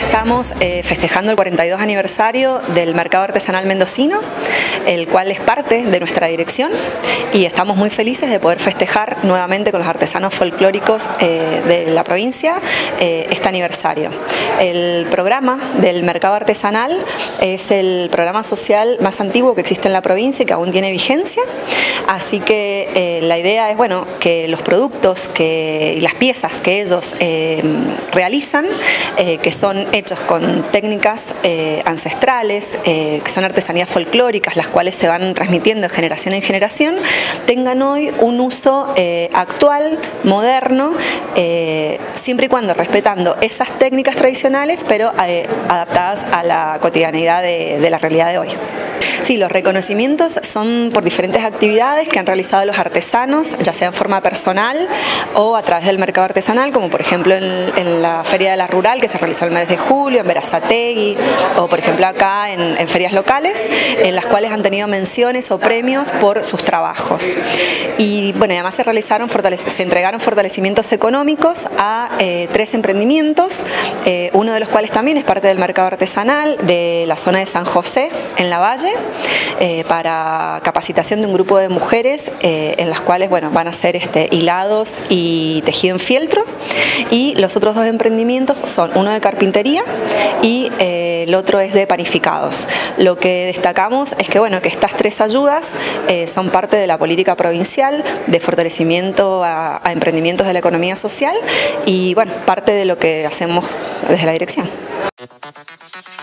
estamos festejando el 42 aniversario del Mercado Artesanal Mendocino, el cual es parte de nuestra dirección, y estamos muy felices de poder festejar nuevamente con los artesanos folclóricos de la provincia este aniversario. El programa del Mercado Artesanal es el programa social más antiguo que existe en la provincia y que aún tiene vigencia, así que la idea es que los productos y las piezas que ellos realizan, que son hechos con técnicas ancestrales, que son artesanías folclóricas, las cuales se van transmitiendo de generación en generación, tengan hoy un uso actual, moderno, siempre y cuando respetando esas técnicas tradicionales, pero adaptadas a la cotidianeidad de la realidad de hoy. Sí, los reconocimientos son por diferentes actividades que han realizado los artesanos, ya sea en forma personal o a través del mercado artesanal, como por ejemplo en la Feria de la Rural, que se realizó el mes de julio, en Berazategui, o por ejemplo acá en ferias locales, en las cuales han tenido menciones o premios por sus trabajos. Y además se entregaron fortalecimientos económicos a 3 emprendimientos, uno de los cuales también es parte del mercado artesanal de la zona de San José, en La Valle, para capacitación de un grupo de mujeres en las cuales van a hacer hilados y tejido en fieltro, y los otros 2 emprendimientos son uno de carpintería y el otro es de panificados. Lo que destacamos es que estas 3 ayudas son parte de la política provincial de fortalecimiento a emprendimientos de la economía social y parte de lo que hacemos desde la dirección.